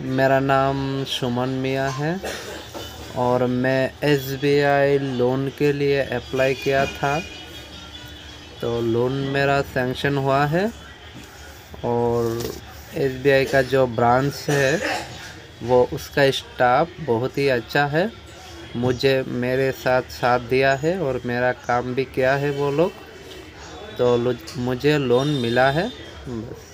मेरा नाम सुमन मियाँ है और मैं SBI लोन के लिए अप्लाई किया था। तो लोन मेरा सैंक्शन हुआ है और SBI का जो ब्रांच है वो उसका स्टाफ बहुत ही अच्छा है। मुझे मेरे साथ साथ दिया है और मेरा काम भी किया है वो लोग। तो मुझे लोन मिला है बस।